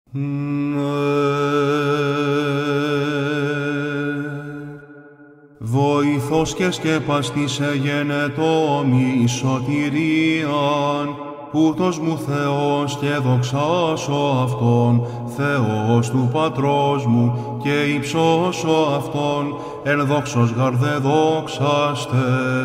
Βοηθός και σκέπαστης εγένετο μη σωτηρίαν, ούτως μου Θεός και δοξάσω Αυτόν, Θεός του Πατρός μου και υψώσω Αυτόν, εν δόξος γαρ δε δόξαστε.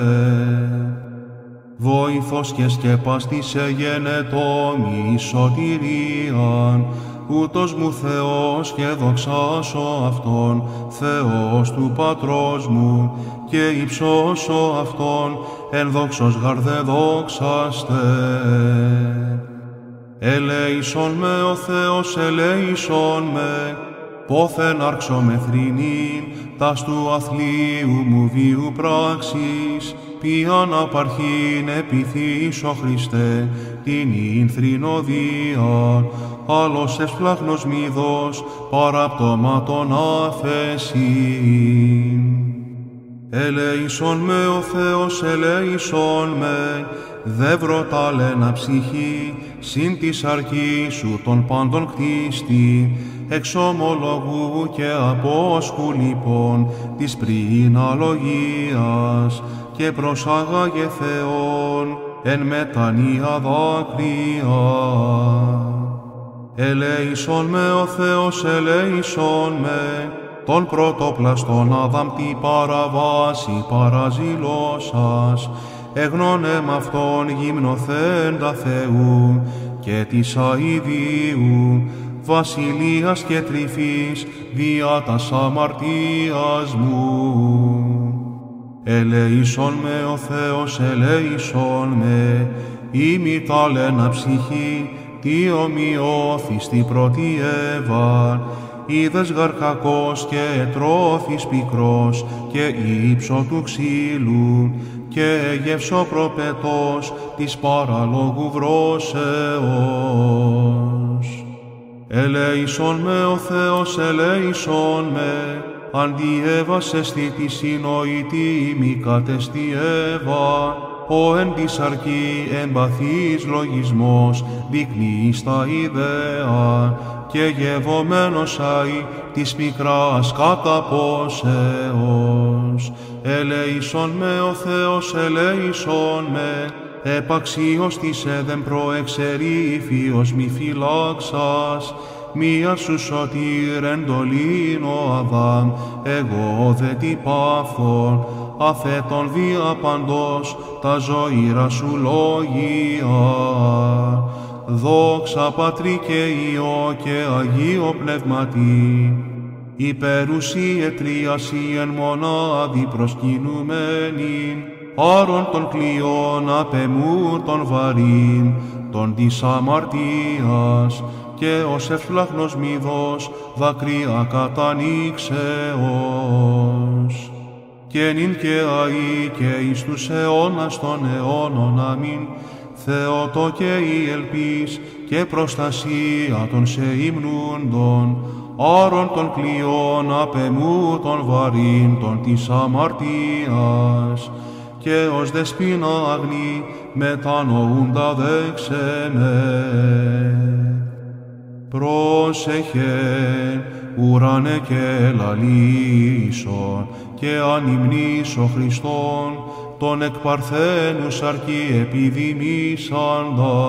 Βοηθός και σκέπαστης εγένετο μη σωτηρίαν, ούτως μου Θεός και δοξάσω Αυτόν, Θεός του Πατρός μου και υψώσω Αυτόν, εν δόξος γαρ δε δόξαστε. Ελέησον με ο Θεός, ελέησον με, πόθεν άρξω με θρηνήν, τας του αθλίου μου βίου πράξης, ποιαν απαρχήν επιθύσω Χριστέ, την ην θρηνοδία, άλλος ευσπλάχνος μύδος, παραπτώματον αφέσιν. Ελέησον με ο Θεός, ελέησον με, δε βροτάλαινα ψυχή, συν τη αρκή σου των πάντων κτίστη, εξομολογού και απόσχου λοιπόν της πριν αλογίας, και προσάγαγε Θεόν εν μετανία δάκρυα. Ελέησον με ο Θεός, ελέησον με, τον πρωτοπλαστόν Αδάμ τη παραβάση παραζηλώσας, εγνώνε μ' αυτόν γυμνοθέντα Θεού και της αηδίου, βασιλείας και τρυφής διά τας αμαρτίας μου. Ελέησον με ο Θεός, ελέησον με, ημιτάλαινα ψυχή, τι ομοιώθης τη πρώτη Εύα, είδες γαρ κακός και τρόφις πικρός και ύψο του ξύλου και γεύσο προπετός της παραλόγου βρώσεως. Ελέησον με ο Θεός, ελέησον με, αντιέβας εστι τη συνοητή μη κατέστη Εύα, ο εν της αρκή εμπαθής λογισμός δεικνύει στα ιδέα, και γευωμένος αεί της πικράς καταπόσεως. Ελέησον με ο Θεός, ελέησον με, επαξίως της έδεν προεξερήφιος μη φυλάξας, μία σου σωτήρ εντολήν ο Αδάμ, εγώ δε τι παύθον, αφέτον δια παντός τα ζωήρα σου λόγια. Δόξα Πατρί και Υιό και Αγίο Πνεύματι, υπερουσίε τρίαση εν μονάδι προσκυνουμένην, άρων των κλειών απεμού των βαρύν, των της αμαρτίας, και ως ευσπλάχνος μύδος δακρύα κατανοίξεως. Και νυν και αεί και εις τους αιώνας των αιώνων, αμήν. Θεότο και η ελπίς και προστασία των σε υμνούντων, άρων των κλειών απεμού των βαρύν των της αμαρτίας, και ως δεσπίνα αγνή μετανοούντα δέξε με. Πρόσεχε, ουρανέ και λαλήσον, και ανυμνήσω Χριστόν, τον εκ παρθένου σαρκή επιδημήσαντα.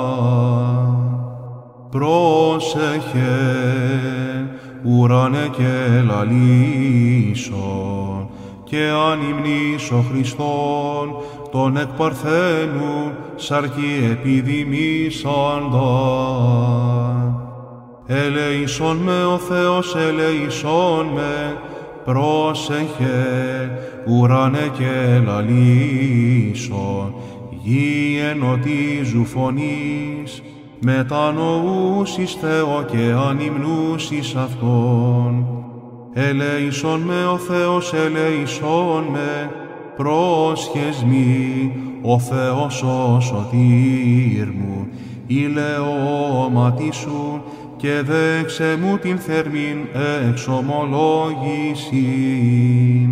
Πρόσεχε, ουρανέ και λαλήσον, και ανυμνήσω Χριστόν, τον εκ παρθένου σαρκή επιδημήσαντα. Ελέησον με ο Θεός, ελέησον με, πρόσεχε, ουρανέ και λαλήσον, γη ενωτίζου φωνής, μετανοούσεις Θεό και ανυμνούσεις Αυτόν. Ελέησον με ο Θεός, ελέησον με, πρόσχες μη, ο Θεός ο σωτήρ μου, ηλαιώματι σου, και δέξε μου την θερμήν εξομολόγησιν.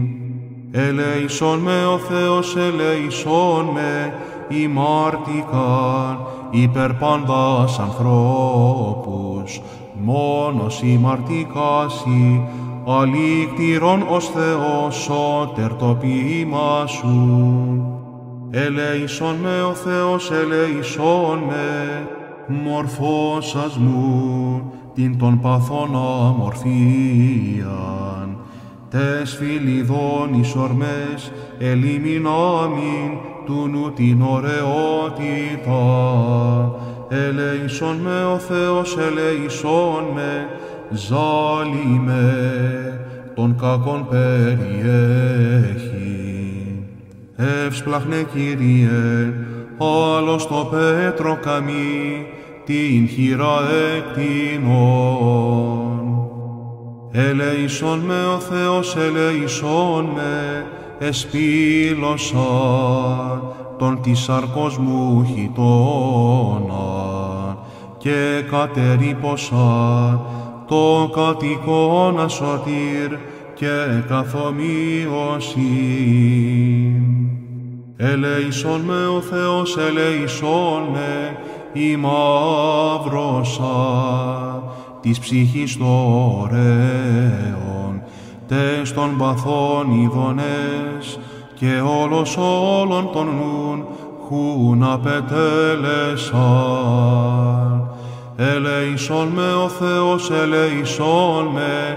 Ελέησον με ο Θεός, ελέησον με, ημάρτικαν, υπέρ πάντας ανθρώπους, μόνος ημαρτικάσι, αλήκτηρον ως Θεός σώτερ το ποίημα σου. Ελέησον με ο Θεός, ελέησον με, μορφώσας μου την των παθών αμορφίαν. Τες φιλιδών εις ορμές ελιμινάμιν του νου την ωραιότητα. Ελέησον με ο Θεός, ελέησον με, ζάλει με των κακών περιέχει. Εύσπλαχνε Κύριε, άλλος το πέτρο καμί, την χειρά εκτείνων. Ελέησον με ο Θεός, ελέησον με, εσπήλωσα τον της σαρκός μου χιτώνα και κατερίπωσα το κατοικώνα σωτήρ και καθομοίωση. Ελέησον με ο Θεός, ελέησον με, ημαύρωσα της ψυχής το ωραίον, τες των παθών ειδονές και όλος όλων των νουν χουν απετέλεσαν. Ελέησον με ο Θεός, ελέησον με,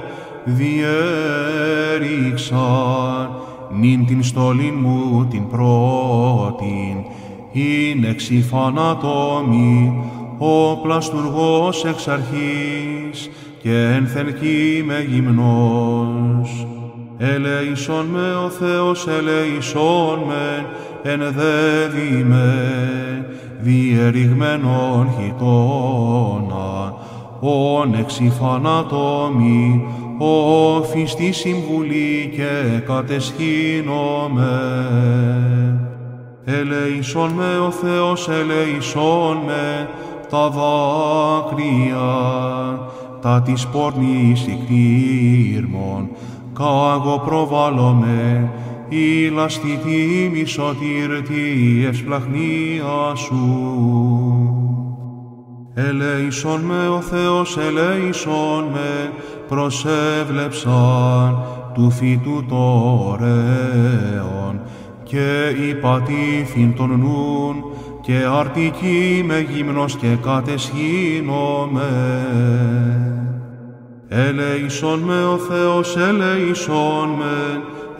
διέριξαν νυν την στολήν μου την πρώτην, είναι εξυφανατόμη ο πλαστουργός εξ αρχής και ένθεν κι είμαι γυμνός. Ελέησον με ο Θεός, ελέησον με, ενδεύει με, διερριγμένον χιτώνα, ον εξυφανατόμη, όφης τη συμβουλή και κατεσχύνομαι. Ελέησον με ο Θεός, ελέησον με, τα δάκρυα, τα της πόρνης ικτήρμων, κάγω προβάλλομαι, η λαστητή μη σωτήρ τη ευσπλαχνία σου. Ελέησον με ο Θεός, ελέησον με, προσέβλεψαν του φυτού το ωραίον και υπατήθην τον νουν και αρτική με γυμνός και κατεσχύνομαι. Ελέησον με ο Θεός, ελέησον με,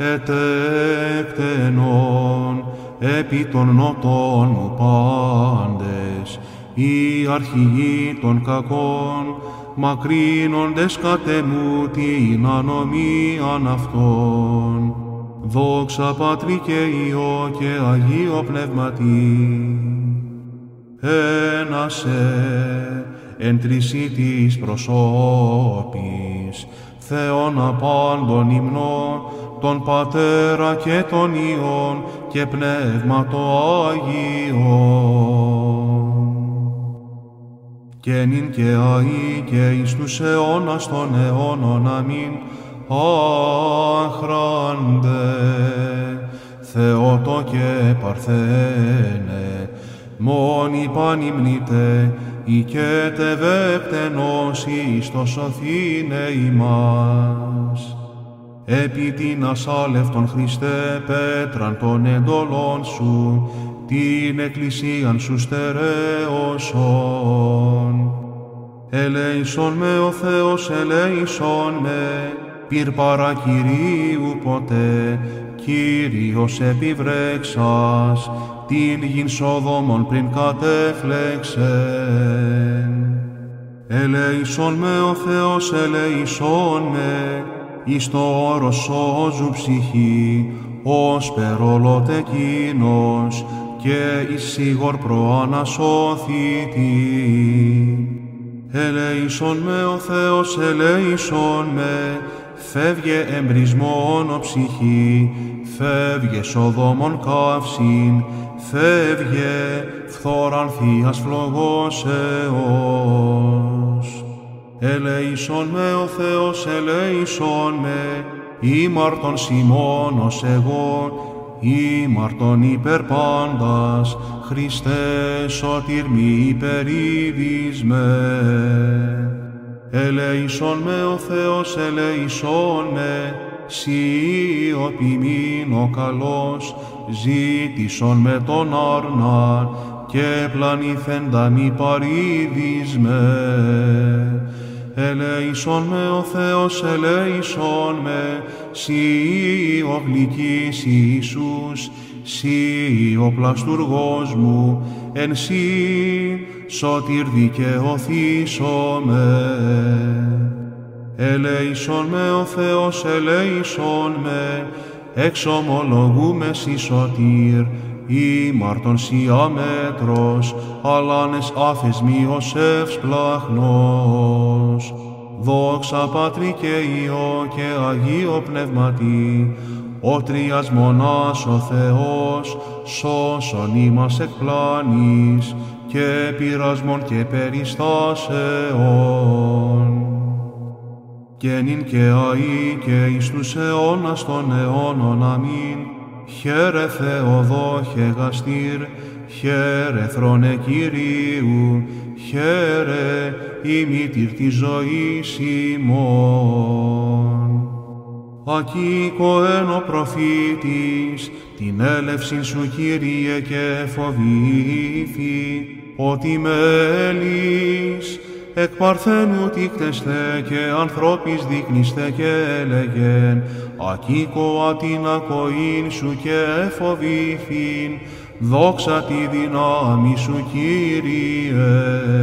ετέκτενον επί των νότων μου πάντες, οι αρχηγοί των κακών, μακρύνοντες κατεμού την ανομίαν αυτών. Δόξα Πατρί και Υιό και Αγίο Πνεύματι. Ένασε εν τρισίτης προσώπης, Θεόν απάντων υμνό, τον Πατέρα και τον Υιόν και Πνεύμα το Άγιο. Και νυν και αεί και εις τους αιώνας των αιώνων. Αμήν. Άχραντε, Θεότο και Παρθένε, μόνοι πανυμνείτε, οικέτε βέκτενος εις το σωθήνε ημάς. Επί την ασάλευτον Χριστέ πέτραν των εντολών σου, την εκκλησίαν σου στερέωσον. Ελέησον με ο Θεός, ελέησον με, πυρ παρακυρίου ποτέ, Κύριος επιβρέξας, την γην Σοδόμων πριν κατέφλεξεν. Ελέησον με ο Θεός, ελέησον με, εις το όρος σώζου ψυχή, ως περόλοτε εκείνος, και εις σίγορ προανασώθητη. Ελέησον με ο Θεός, ελέησον με, φεύγε εμπρισμόν ο ψυχή, φεύγε Σοδόμων καύσιν, φεύγε φθόραν θείας φλογώσεως. Ελέησον με ο Θεός, ελέησον με, ήμαρτον Σιμώνος εγώ, ήμαρτον υπερ πάντας, Χριστέ σωτήρ μη υπερήδης με. Ελέησον με ο Θεός, ελέησον με, σιωπημήν ο καλός, ζήτησον με τον άρναν, και πλανηθέντα μη παρήδης με. Ελέησον με ο Θεός, ελέησον με, σοι ο γλυκής Ιησούς, σοι ο πλαστουργός μου, εν σοι σωτήρ δικαιωθήσομαι. Ελέησον με ο Θεός, ελέησον με, εξομολογούμε σοι σωτήρ, ήμαρτον σοι αμέτρος, αλάνες αφεσμίος ευσπλαχνός. Δόξα Πατρί και Υιό και Αγίο Πνεύματι, ο Τρίας μονάς ο Θεός, σώσον ημάς εκ πλάνης και πειρασμών και περιστάσεων. Και νυν και αεί και εις τους αιώνας των αιώνων. Αμήν. Χαίρε Θεοδόχε γαστήρ, χαίρε θρόνε Κυρίου, χαίρε ημίτηρ της ζωής ημών. Ακήκο εν ο προφήτης, την έλευσιν σου Κύριε και φοβήθη, ότι μέλης εκ παρθένου τίκτεστε και ανθρώπης δείκνυστε και έλεγεν, ακήκο ατίν ακοήν σου και εφοβήθην, δόξα τη δυνάμει σου Κύριε.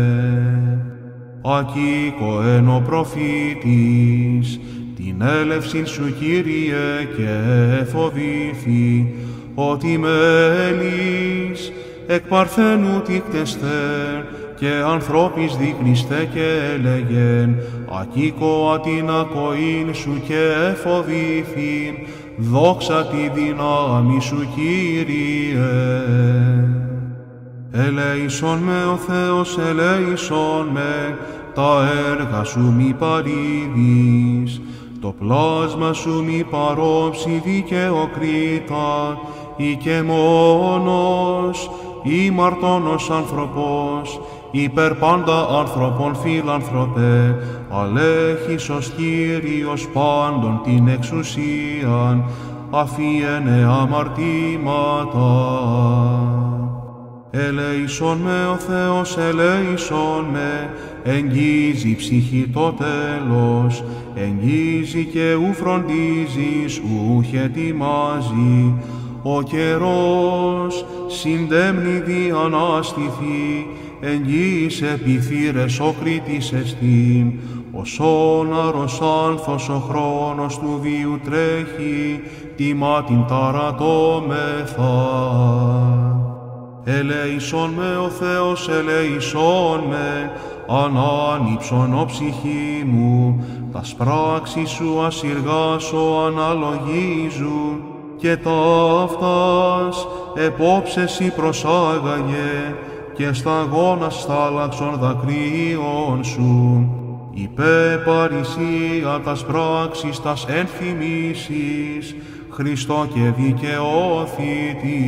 Ακήκο εν ο προφήτης, την έλευσιν σου Κύριε και εφοβήθη, ότι μέλης εκ παρθένου τίκτεστε και ανθρώπης δείκνυστε και έλεγεν, ακήκο ατίν ακοήν σου και εφοβήθην, δόξα τη δυνάμει σου Κύριε. Ελέησον με ο Θεός, ελέησον με, τα έργα σου μη παρήδεις, το πλάσμα σου μη παρόψει δικαιοκρίτα, ή και μόνος ήμαρτον ως άνθρωπος, υπερ πάντα άνθρωπον φιλανθρωπέ, αλέχης ως Κύριος πάντων την εξουσίαν, αφιένε αμαρτήματα. Ελέησον με ο Θεός, ελέησον με, εγγίζει ψυχή το τέλος, εγγίζει και ου φροντίζεις, ούχ ετοιμάζει, ο καιρός συντέμνη διανάστηθη, εγγύης επιθύρες ο κρίτης εστίν, ο σόναρος άνθος ο χρόνος του βίου τρέχει, τιμά την ταρατώμεθα. Ελέησον με ο Θεός, ελέησον με, ανάνυψον ο ψυχή μου, τας πράξεις σου ασυργάσω αναλογίζουν, και ταύτας επόψεσι προσάγαγε, και σταγόνας θάλαξον δακρύων σου, υπέ παρησία τας πράξεις τας ενθυμίσεις, Χριστό και δικαιώθητη.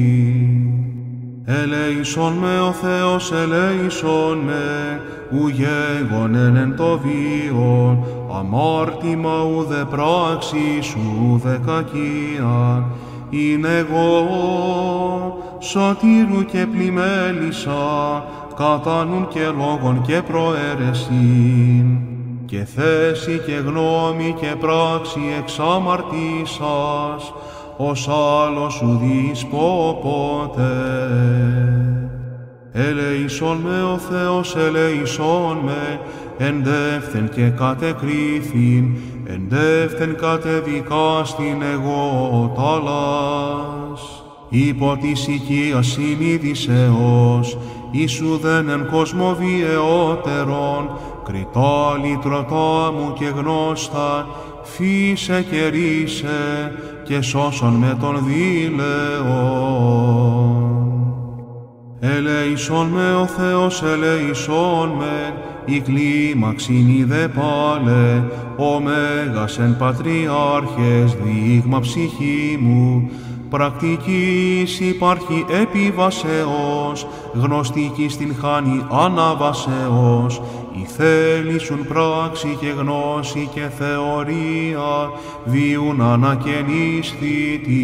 Ελέησον με ο Θεός, ελέησον με, ου γέγονεν εν το βίον, αμάρτημα ουδε πράξεις ουδε κακία, ειν εγώ σωτήρου και πλημέλησα, κατά νουν και λόγων και προαίρεσιν, και θέση και γνώμη και πράξη εξ αμαρτήσας, ως άλλος ουδείς ποτέ. Ελέησον με ο Θεός, ελέησον με, εντεύθεν και κατεκρίθην, εντεύθεν κατεδικάστην εγώ ταλάς. Υπό της οικίας συνείδησεως, Ιησούδεν εν κόσμο βιαιότερον, κριτά λυτρωτά μου και γνώστα, φύσε και ρίσε, και σώσον με τον δήλεον. Ελέησον με ο Θεός, ελέησον με, η κλίμαξιν είδε πάλε, ο Μέγας εν Πατριάρχες δείγμα ψυχή μου, πρακτικής υπάρχει επιβασεώς, γνωστική στην χάνη αναβασεώς, η θέλησουν πράξη και γνώση και θεωρία, βίουν ανακαινίσθητη.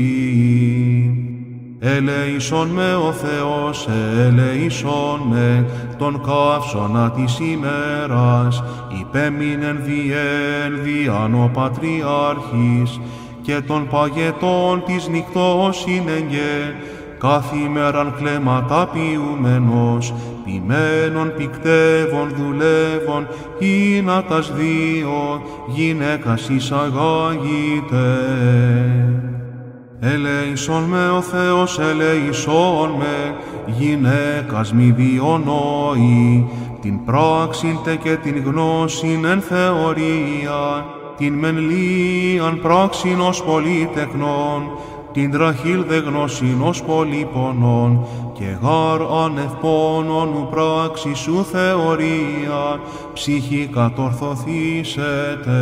Ελέησον με ο Θεός, ελέησον με τον καύσωνα της ημέρας, υπέμεινεν διέν διάν ο Πατριάρχης, και των παγετών της νυχτός συνεγγέ, καθημέραν κλέμματα ποιούμενος, ποιμένων πικτεύων δουλεύων, ή να τας δύο γυναίκας εισαγάγητε. Ελέησον με ο Θεός, ελέησον με, γυναίκας μη διονόη, την πράξην τε και την γνώσιν εν θεωρία, την μεν λίαν πράξην ως πολυτεκνών, την τραχήλ δε γνώσιν ως πολυπονών, και γάρ ανευπόνων ου πράξη σου θεωρία, ψυχή κατορθωθήσετε.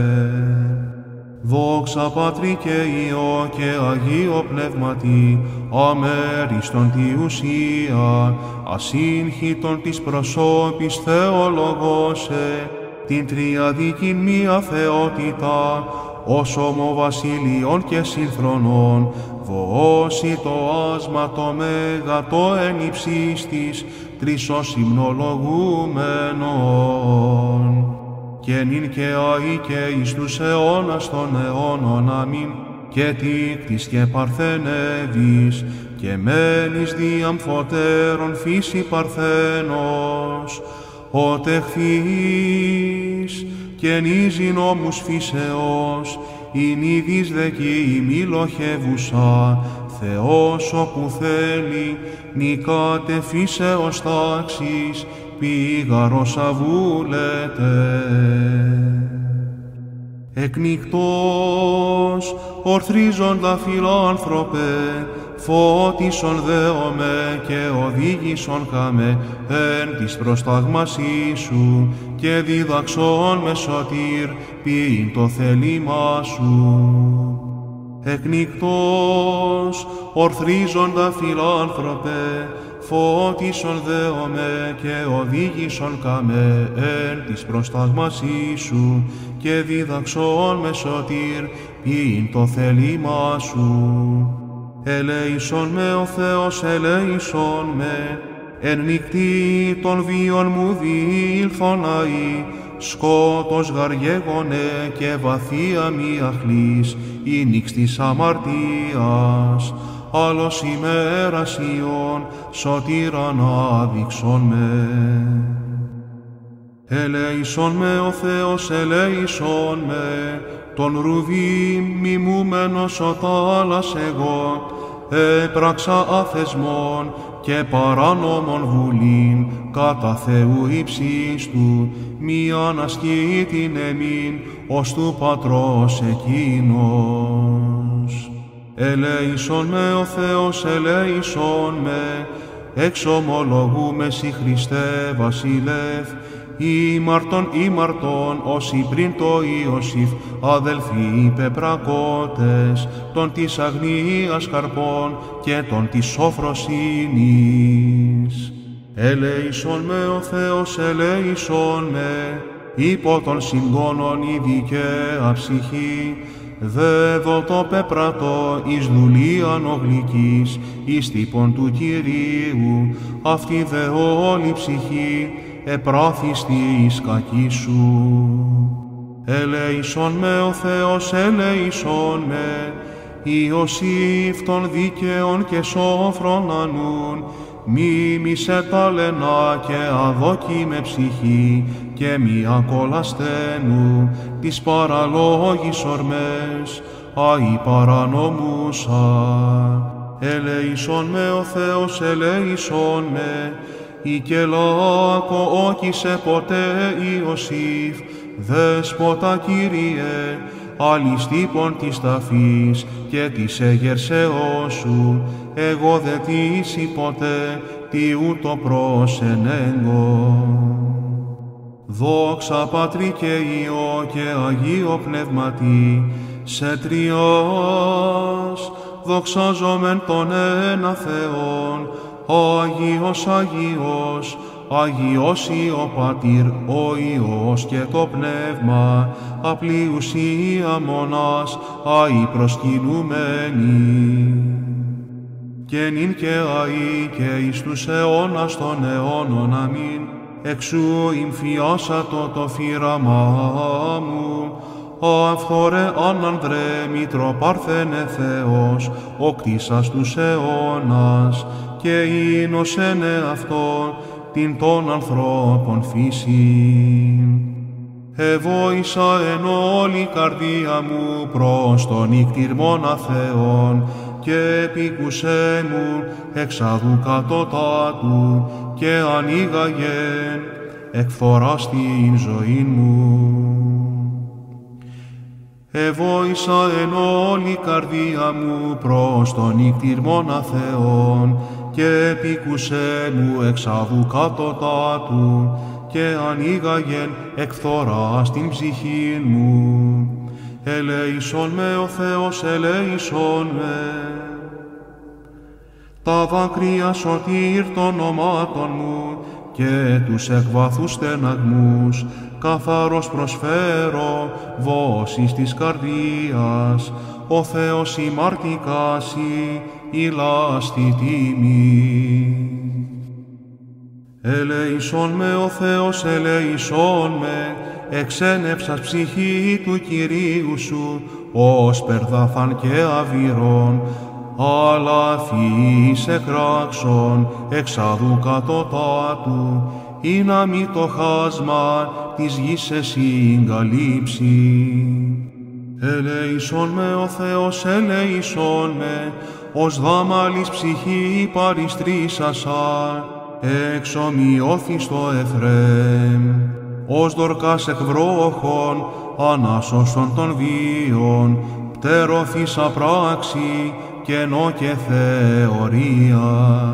Δόξα Πατρί και Υιό και Αγίο Πνεύματι, αμέριστον τη ουσία, ασύγχυτον της προσώπης θεολογώσε, την τριαδικήν μία θεότητα, ως ομοβασίλειων και συνθρονών, βοώσει το άσμα το μέγα το εν υψής της, τρίσος υμνολογούμενον. Και νυν και αεί και εις τους αιώνας των αιώνων αμήν, και τίκτης και παρθενεύεις, και μένεις διαμφωτέρων φύση παρθένος, ο τεχθείς και νίζιν νόμους φύσεως, η νίδης δεκή μη λοχεύουσα, Θεός όπου θέλει, νικάτε φύσεως τάξης, πήγαρος αβούλετε. Εκνικτός, ορθρίζοντα φιλάνθρωπε, φώτισον δέομαι και οδήγησον χαμε εν της προσταγμασής σου, και διδαξόν με σωτήρ ποιήν το θέλημά σου. Εκνικτός, ορθρίζοντα φιλάνθρωπε, φώτισον δέομαι και οδήγησον καμε εν της προσταγμασής σου, και διδαξόν με σωτήρ ποιήν το θέλημά σου. Ελέησον με ο Θεός, ελέησον με, εν νυχτή των βίων μου διήλθον αεί, σκότος γαργέγονε και βαθία μη αχλής, η νύξ της αμαρτίας, άλλος ημέρας Υιόν, σωτήραν άδειξον με. Ελέησον με ο Θεός, ελέησον με, τον ρουβί μιμούμενος ο τάλας εγώ, έπραξα αθεσμών και παράνομων βουλήν, κατά Θεού ύψιστου, μη ανασκεί την εμήν, ως του Πατρός εκείνος. Ελέησον με ο Θεός, ελέησον με, εξομολογούμεσι Χριστέ βασιλεύ, ήμαρτον, όσοι πριν το Ιωσήφ, αδελφοί πεπρακότες, των της αγνίας καρπών και των της σοφροσύνης. Ελέησον με ο Θεός, ελέησον με, υπό των συγκόνων η δικαία ψυχή, δέδω το πεπρατό εις δουλείαν ογλυκής, εις τύπων του Κυρίου, αυτή δε όλη ψυχή, επράθιστη εις κακή σου. Ελέησον με ο Θεός, ελέησον με, Ιωσήφ των δίκαιων και σόφρων ανούν, μίμησε τα λενά και αδόκιμε ψυχή, και μη ακολαστένου τις παραλόγης ορμές, αη παρανομούσα. Ελέησον με ο Θεός, ελέησον με, η και λάκο όκησε ποτέ Ιωσήφ, δέσποτα Κύριε, άλλης τύπων της ταφής και της εγερσεώς σου, εγώ δε τύσι ποτέ, τι ούτω προσενέγκω. Δόξα Πατρί και Υιό και Αγίο Πνεύματι, σε τριάς δοξάζομεν τον ένα Θεόν, Άγιος, Άγιος, Άγιος ο Πατήρ, ο Υιός και το Πνεύμα, απλή ουσία μονάς, αη προσκυνούμενη. Και νυν και αη και εις τους αιώνας των αιώνων, αμήν, εξού ημφιάσατο το φύραμά μου, αυθόρε ανανδρέ Μητροπάρθενε Θεός, ο κτίσας τους αιώνας, και ίνωσεν εαυτόν την των ανθρώπων φύση. Εβόησα εν όλη καρδία μου προς τον νικτήρμονα Θεόν, και επίκουσέ μου εξαδού κατωτάτου, και ανοίγαγεν εκφοράς την ζωήν μου. Εβόησα εν όλη καρδία μου προς τον νικτήρμονα Θεόν, και επίκουσέ μου εξαδού κατωτάτου, και ανοίγαγεν εκφθοράς την ψυχήν μου. Ελέησον με ο Θεός, ελέησον με. Τα δάκρυα σωτήρ των ονομάτων μου, και τους εκβάθους στεναγμούς, καθαρός προσφέρω βόσεις της καρδίας, ο Θεός ημαρτικάσι, η λάστη τιμή. Ελέησον με ο Θεός, ελέησον με, εξένεψας ψυχή του Κυρίου σου, ως περδάθαν και αβυρών, αλλά φύης εκράξων εξαδού κατωτάτου, ή να μη το χάσμα της γης εγκαλύψει. Ελέησον με ο Θεός, ελέησον με, ως δάμαλης ψυχή παριστρίσασα, εξομοιώθη στο Εφραίμ, ως δορκάς εκβρόχων, ανάσωσον των βίων, πτερώθησα πράξη, κενό και θεωρία.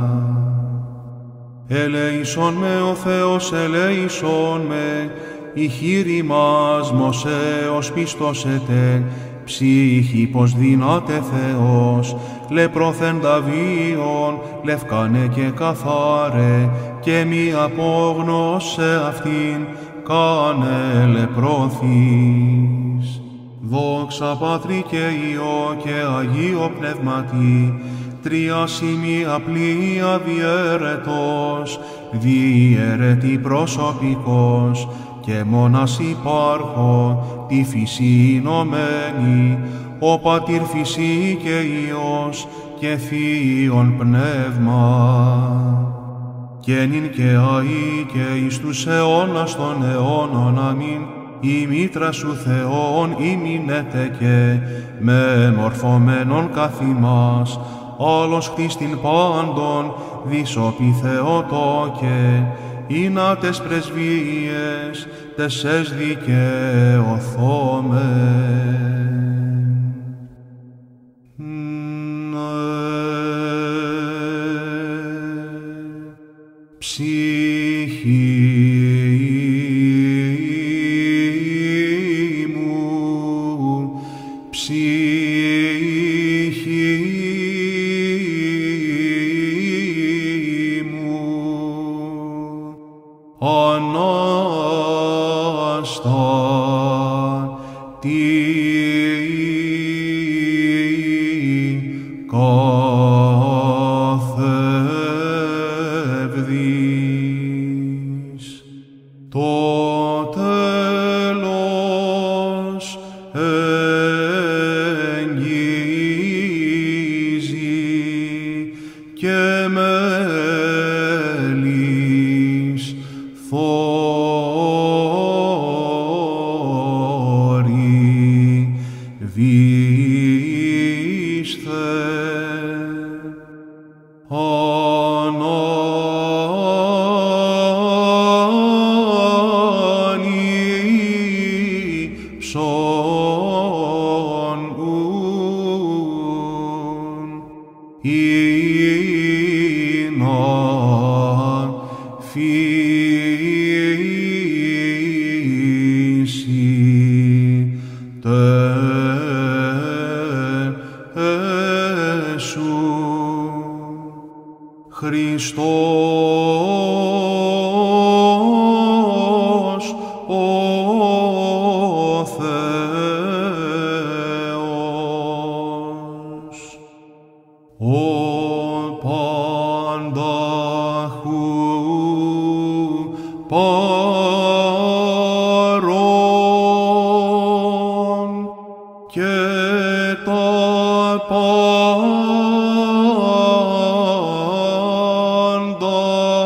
Ελέησον με ο Θεός, ελέησον με, η χείρη μας Μωσέως πιστώσετε, ψύχη πως δύναται Θεός, λεπρώθεν Δαβίων, λευκάνε και καθάρε, και μη απόγνωσε αυτήν, κάνε λεπρώθης. Δόξα Πατρί και Υιό και Αγίο Πνεύματι, τριάσιμη απλή αδιέρετος, διέρετη προσωπικός, και μόνας υπάρχω τη φύση ενωμένη, ο Πατήρ φύση και Υιός και Θείον Πνεύμα. Και νυν και αεί και εις τους αιώνας των αιώνων, αμήν, η μήτρα σου Θεόν ημινέτε και με μορφωμένον καθ' ημάς, άλλος χτίστην πάντων δισοπι Θεοτόκε, ή να τες πρεσβείες τες ες δικαιωθόμεν. πάντα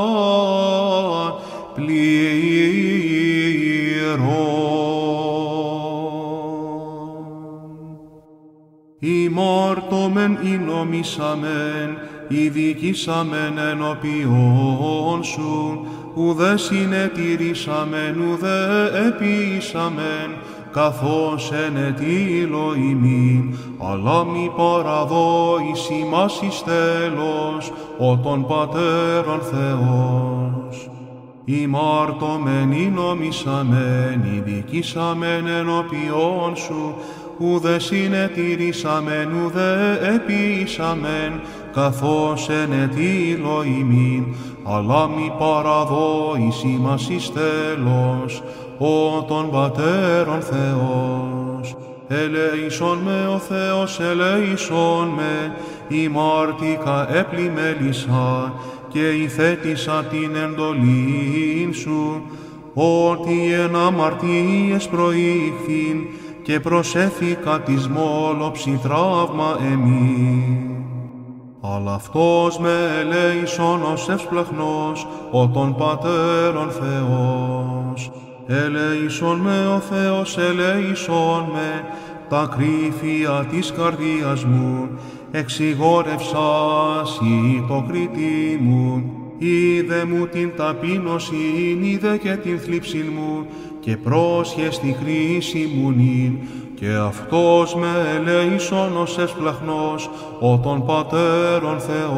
ημάρτωμεν ή νομίσαμεν, ειδικήσαμεν ενώπιον σου, ουδέ συνετηρήσαμεν, ουδέ επίησαμεν, καθώς ενετήλω ημίν, αλλά μη παραδόης ημάς εις τέλος, ο των Πατέρων Θεός. Ημάρτωμεν ή νομίσαμεν, ειδικήσαμεν ενώπιον σου, ουδέ συνετηρήσαμεν, ουδέ επίησαμεν, καθώς ενετήλω ημίν, αλλά μη παραδόης ημάς εις τέλος, ο των Πατέρων Θεός. Ελέησον με ο Θεός, ελέησον με, ημάρτηκα επλημέλησα και ηθέτησα την εντολήν σου, ότι εν αμαρτίες προήχθην και προσέφηκα της μόλοψη τραύμα εμεί. Αλλά αυτός με ελέησον ως ευσπλαχνός, ο των Πατέρων Θεός. Ελέησον με ο Θεός, ελέησον με, τα κρύφια της καρδίας μου, εξηγόρευσας ή το κριτή μου, είδε μου την ταπείνωσιν, είδε και την θλίψην μου, και πρόσχε στη χρήση μου νυν, και αυτός με ελέησον ως ευσπλαχνός, ο των Πατέρων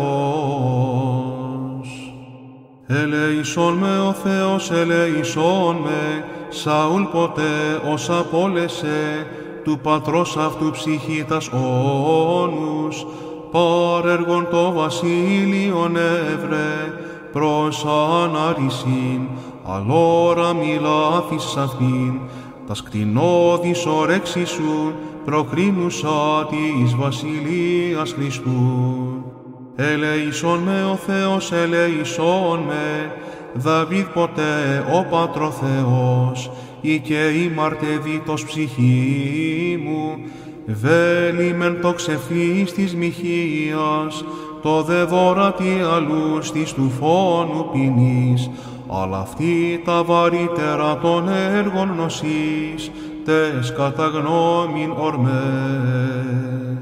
Θεός. Ελέησον με ο Θεός, ελέησον με, Σαούλ ποτέ ως απόλεσε, του πατρός αυτού ψυχήτας όνους, παρέργον το βασίλειον έβρε, προς ανάρρησιν, αλόρα μιλάθης αυτήν, τας κτηνώδης ορέξης σου, προκρίνουσα της βασιλείας Χριστού. Ελέησον με ο Θεός, ελέησον με, Δαβίδ ποτέ ο Πατρό Θεός, ή και η μαρτεδίτος ψυχή μου, βέλημεν το ξεφύς της μοιχείας, το δε δώρατη αλλούς της του φόνου ποινής, αλλά αυτή τα βαρύτερα των έργων νοσής, τες κατά γνώμην ορμές.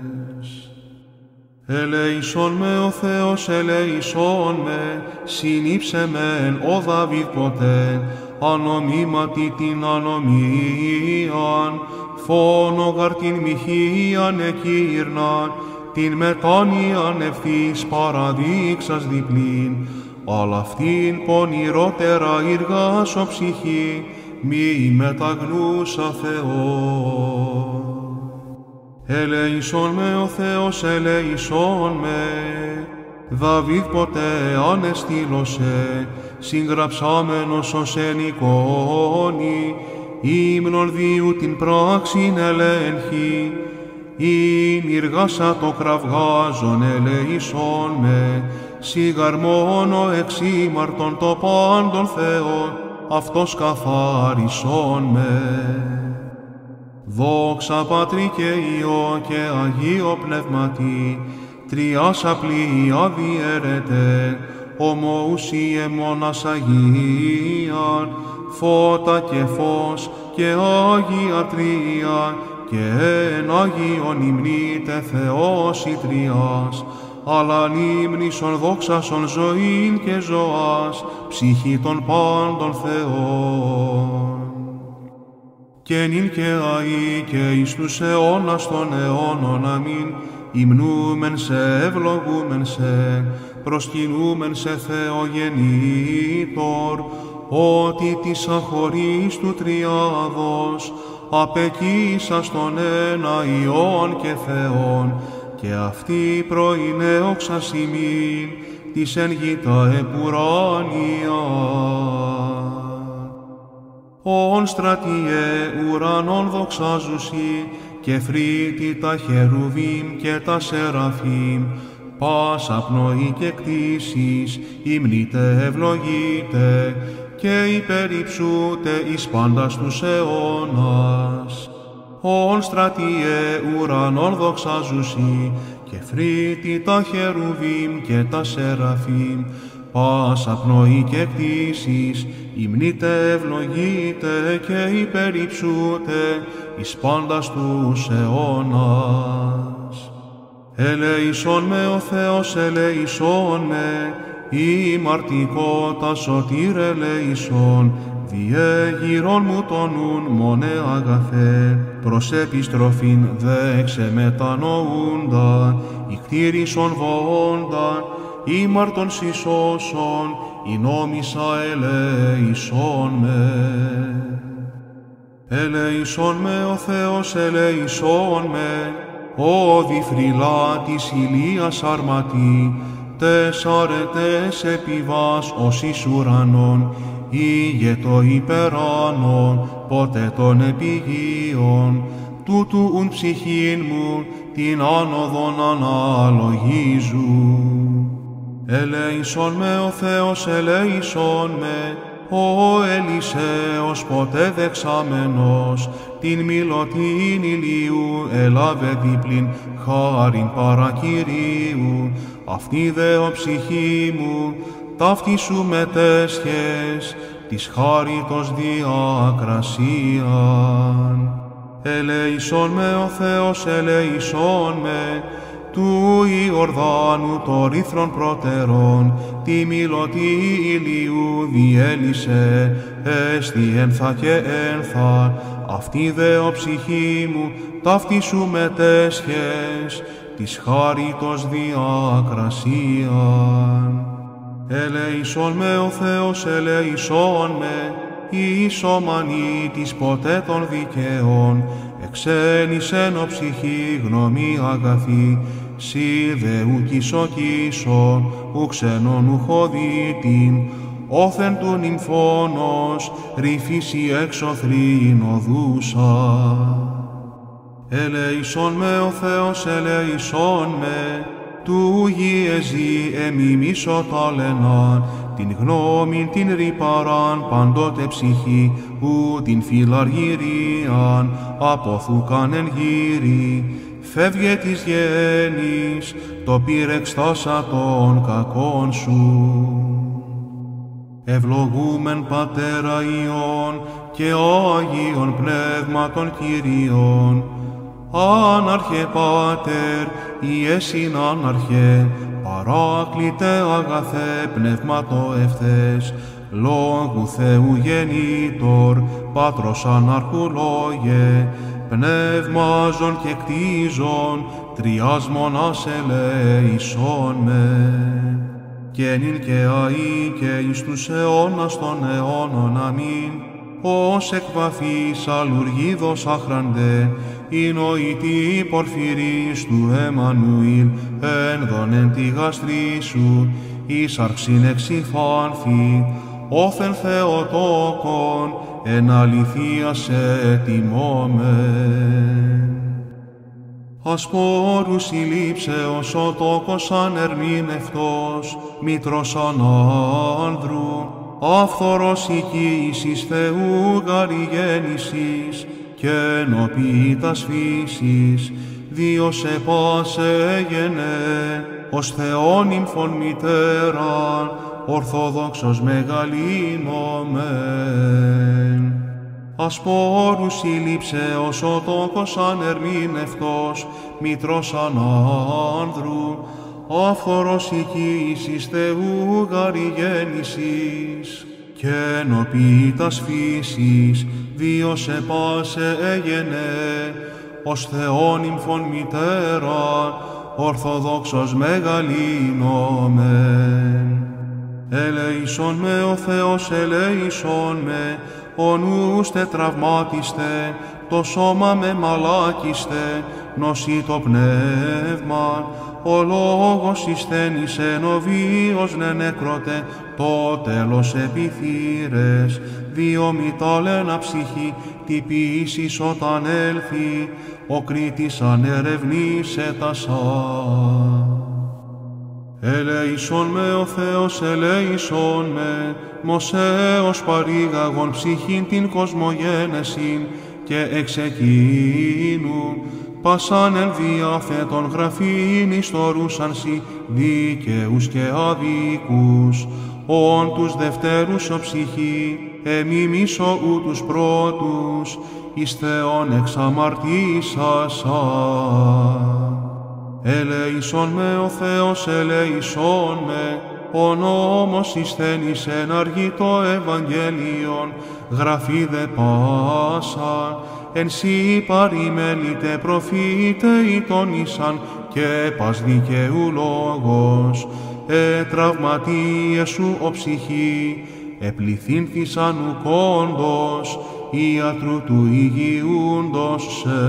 Ελέησον με ο Θεός, ελέησον με, συνήψε μεν ο Δαβίδ ποτέ, ανομήματι την ανομίαν, φόνο γαρ την μοιχείαν εκύρναν, την μετάνοιαν ευθύς παραδείξας διπλήν, αλλά αυτήν πονηρότερα ηργάσω ψυχή, μη μεταγνούσα Θεό. Ελέησον με ο Θεός, ελέησον με, Δαβίδ ποτέ ανεστήλωσε, συγγραψάμενος ως εν εικόνη, ύμνον διού την πράξην ελέγχει, ειν ηργάσα το κραυγάζον ελέησον με, σιγαρ μόνο εξήμαρτον το πάντων Θεόν, αυτός καθάρισον με. Δόξα Πατρί και Υιό και Αγίο Πνεύματι, τριάς απλή αδιαιρέτε, ομοουσίε μόνας Αγίαν, φώτα και φως και Άγια Τρία, και εν Αγίον υμνείτε Θεός η Τριάς, αλλά ύμνησον δόξασον ζωήν και ζωάς, ψυχή των πάντων Θεών. Και νυν και αεί και εις τους αιώνας των αιώνων αμήν, υμνούμεν σε, ευλογούμεν σε, προσκυνούμεν σε Θεογεννήτωρ, ότι της αχωρίστου τριάδος, απεκίσας τον ένα Υιόν και Θεόν, και αυτή προηνέωξας ημίν, της εν γη τα επουράνια. Ον στρατιέ ουρανών δοξάζουσι, και φρύτη τα χερουβίμ και τα σεραφίμ, πάσα πνοή και κτήσεις, υμνείτε ευλογείτε, και υπερυψούτε εις πάντας τους αιώνας. ον στρατιέ ουρανών δοξάζουσι, και φρύτη τα χερουβίμ και τα σεραφίμ, πάσα πνοή και κτήσεις, υμνείτε, ευλογείτε και υπερυψούτε εις πάντας τους αιώνας. Ελεησόν με ο Θεός, ελεησόν με, ημαρτικό τα σωτήρ ελεησόν, διεγειρών μου τον νουν μονε αγαθέ, προς επιστροφήν δέξε μετανοούντα, ηκτήρισον βοόντα, ήμαρτον συσώσον, η νόμισα ελεησόν με. Ελεησόν με ο Θεός, ελεησόν με, ο διφρυλά της ηλίας αρματή, τεσσάρετες επιβάς ως εις ουρανών, ήγετο υπεράνων, ποτέ των επιγείων, τούτου ουν ψυχήν μου την άνοδον αναλογίζου. Ελεησόν με ο Θεός, ελεησόν με, ο Ελισέος ποτέ δεξάμενος, την μιλωτήν ηλίου έλαβε δίπλην χάριν παρακυρίου, αυτή δε ο ψυχή μου, ταύτη σου μετέσχες, της χάριτος διακρασίαν. Ελεησόν με ο Θεός, ελεησόν με, του Ιορδάνου το ρήθρον προτερών, τη μιλωτή ηλίου διέλυσε, έστι ένθα και ένθα, αυτή δε ο ψυχή μου, ταύτη σου μετέσχες, της χάριτος διακρασίαν. Ελεησόν με ο Θεός, ελεησόν με, η ισομανήτης ποτέ των δικαίων, εξένησεν ο ψυχή γνώμη αγαθή, σι δε ουκ ισοκίσον, ου ξένον ου χωδίτην, όθεν του νυμφώνος, ρηφήσει έξωθρήν οδούσα. Ελεησόν με ο Θεός, ελεησόν με, του Γιεζή εμιμήσω ταλενάν, την γνώμην την ρηπαράν πάντοτε ψυχή, ου την φιλαργυρίαν αποθούκαν εν γύρι, φεύγε της γέννης, το πυρεξτάσα των κακών σου. Ευλογούμεν Πατέρα Υιόν και Άγιον Πνεύματον Κυρίων, Άναρχε Πάτερ, Ιεσύν άναρχε, παράκλητε αγαθέ πνεύματο ευθές, λόγου Θεού γεννήτωρ, Πάτρος ανάρχου λόγε, πνεύμαζον και κτίζον, τριάς μονάς ελεησόν με. Και νυν και αεί και εις τους αιώνας των αιώνων αμήν, ως εκ βαφής αλλουργίδος άχραντε, η νοητή πορφυρής του Εμμανουήλ, ένδον εν τη γαστρή σου, εις αρξήν εξυφάνθη, όθεν Θεοτόκον, εν αληθεία σε τιμόμεν. Ασπόρους συλλήψεως ο τόκος ανερμήνευτος, μήτρος ανάνδρου, αυθορός οικίησης Θεού γαριγέννησης, και ενωπίτας φύσης, Δίος επάσε γενέ, ως Θεόν νυμφον μητέραν, ορθοδόξος μεγαλύνομεν. Ασπόρους συλλήψεως ο τόκος ανερμήνευτος, μήτρος ανάνδρου, αυθορός οικίησης Θεού γαριγέννησης, και ενωπίτας φύσης, Δίος επάσε εγενέ, ως Θεόν νυμφον μητέρα, ορθοδόξος μεγαλύνομεν. Ελεησόν με ο Θεός, ελεησόν με, ο νους τε τραυμάτιστε, το σώμα με μαλάκιστε, νοσεί το πνεύμα, ο λόγος εισθένησεν, ο βίος νεκρώτε, το τέλος επιθύρες, διομητάλενα ψυχή, τι ποιήσεις όταν έλθει, ο Κρήτης ανερευνήσε τα Ελεησόν με ο Θεός, ελεησόν με, Μωσέος παρήγαγον ψυχήν την κοσμογένεσιν, και εξ εκείνου πάσαν ενδιάθετον γραφήν ιστορούσαν σοι δίκαιους και αδίκους, ον τους δευτέρους ο ψυχή, εμίμησο ου τους πρώτους, εις Θεόν εξαμαρτήσασαν. Ελεησόν με ο Θεός, ελεησόν με, ο νόμος εισθένης εναργεί το Ευαγγέλιον, γραφή δε πάσαν, εν σοι παρημέλητε προφήτε ητώνησαν και πας δικαιού λόγος, τραυματίες σου ο ψυχή, επληθύνθησαν ου κόντος, ιατρού του υγιούντος σε.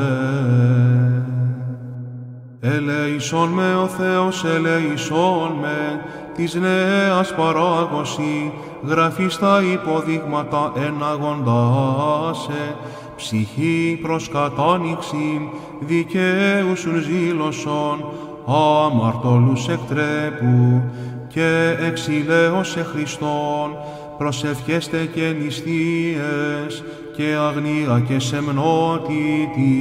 Ελεησόν με ο Θεός, ελεησόν με, της νέας παράγωση, γραφή στα υποδείγματα εναγοντάσε, ψυχή προς κατάνοιξην, δικαίους ζήλωσον, αμαρτωλούς εκτρέπου, και εξηλαίωσε Χριστόν, προσευχέστε και νηστείες, και αγνία και σεμνότητη.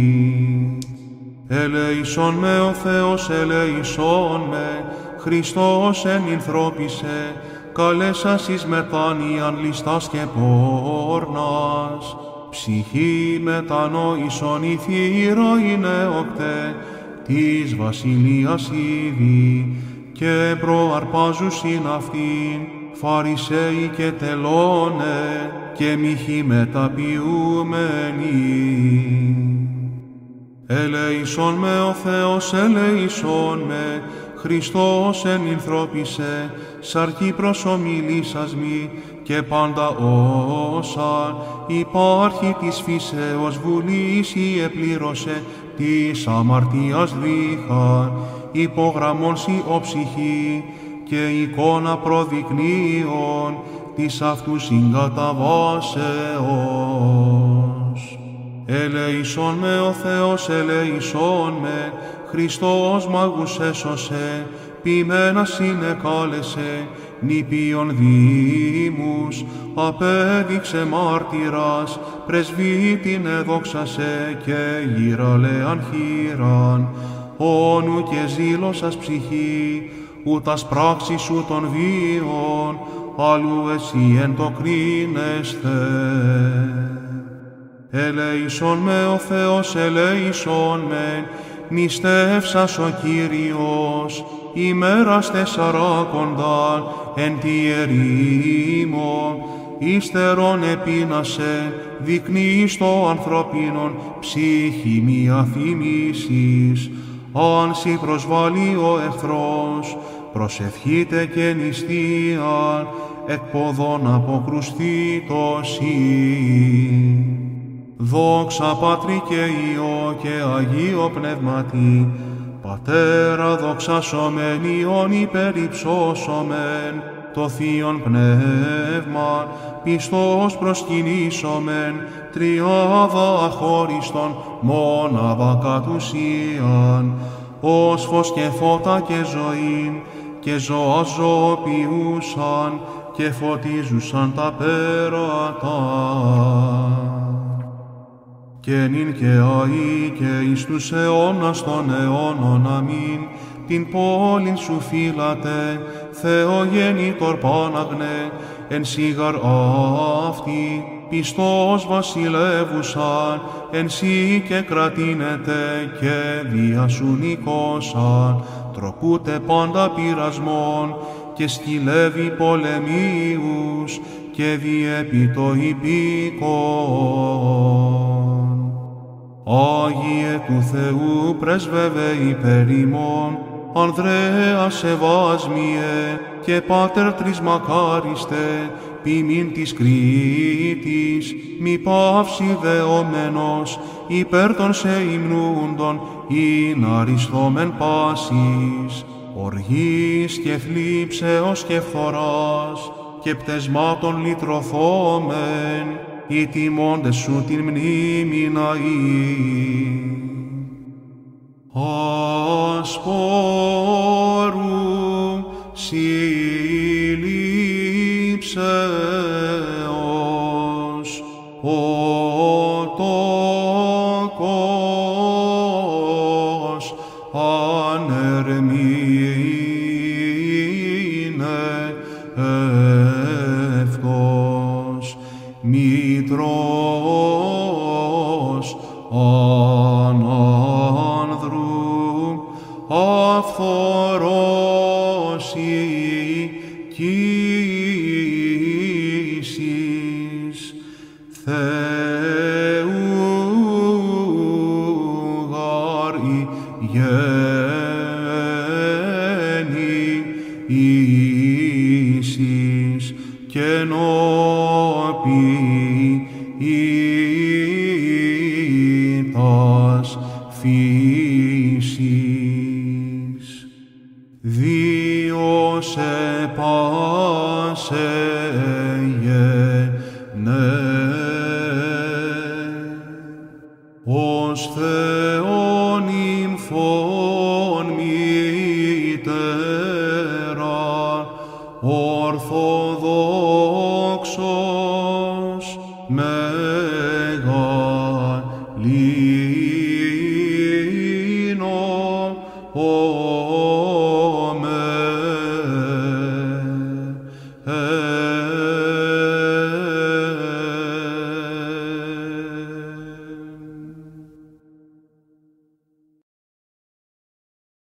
Ελεησόν με ο Θεός, ελεησόν με, Χριστός ενυνθρώπισε, καλέσας εις μετάνοιαν ληστάς και πόρνας. Ψυχή μετανόησον η θύρα είναι οκτέ, της βασιλείας ήδη, και προαρπάζουσιν αυτήν, Φαρισαίοι και τελώνε, και μοιχοί μεταποιούμενοι. Ελεησόν με ο Θεός, ελεησόν με, Χριστός ενυνθρώπισε, σαρκή προσομιλήσας μη, και πάντα όσα υπάρχει της φύσεως βουλής ή επλήρωσε της αμαρτίας δίχα, υπογραμμών σοι ο ψυχή, και εικόνα προδεικνύων της αυτού συγκαταβάσεως. Ελεησόν με ο Θεός, ελεησόν με, Χριστός μάγους έσωσε, ποιμένα συνεκάλεσε, νηπίων δήμους, απέδειξε μάρτυρας, πρεσβύτην εδόξασε και γύραλεαν χείραν, όνου και ζήλωσας ψυχή, ούτας πράξεις σου των βίων, αλλού εσύ εν το κρίνεσθε. Ελεησόν με ο Θεός, ελεησόν με, νηστεύσας ο Κύριος, ημέρας τεσσαράκοντα εν τη ερήμο, ύστερον επίνασε, δεικνύεις το ανθρώπινον ψυχή μια θυμήσεις, αν σοι προσβάλλει ο εχθρός, προσευχείτε και νηστείαν, εκποδών αποκρουστήτως ή. Δόξα Πατρί και Υιό και Αγίο Πνεύματι, Πατέρα δοξάσομεν Υιόν υπερυψώσομεν, το Θείον Πνεύμα, πιστός προσκυνήσομεν, τριάδα αχώριστον, μόναδα κατ' ουσίαν, ως φως και φώτα και ζωήν, και ζωά ζωοποιούσαν, και φωτίζουσαν τα πέρατα. Και νυν και αεί και εις τους αιώνας των αιώνων αμήν, την πόλην σου φύλατε, Θεογέννητορ Πάναγνε, εν σίγαρ αυτή, πιστός βασιλεύουσαν, εν σύ και κρατήνετε και δια σου νικόσαν, τροπούτε πάντα πειρασμών και σκυλεύει πολεμίους και διέπει το υπήκον. Άγιε του Θεού πρέσβευε υπέρ ημών, Ανδρέα Σεβάσμιε και Πάτερ Τρισμακάριστε, ποιμήν της Κρήτης, μη παύση δεόμενος, υπέρ των σε υμνούντων, ειν αριστόμεν πάσης, οργής και θλίψεως και φθοράς, και πτεσμάτων λυτρωθόμεν, οι τιμώντες σου την μνήμην αεί. Ασπόρου συλλήψεως, ο Θεοτόκος ανερμήνε εύκος, Μητρός ανάνδρου αυθορός οικήσεις, Θεού γάρ γέννη ίσης και νοποιητάς φύσης. Δίος επάσε ως Θεόν νυμφών μητέρα, ορθοδόξο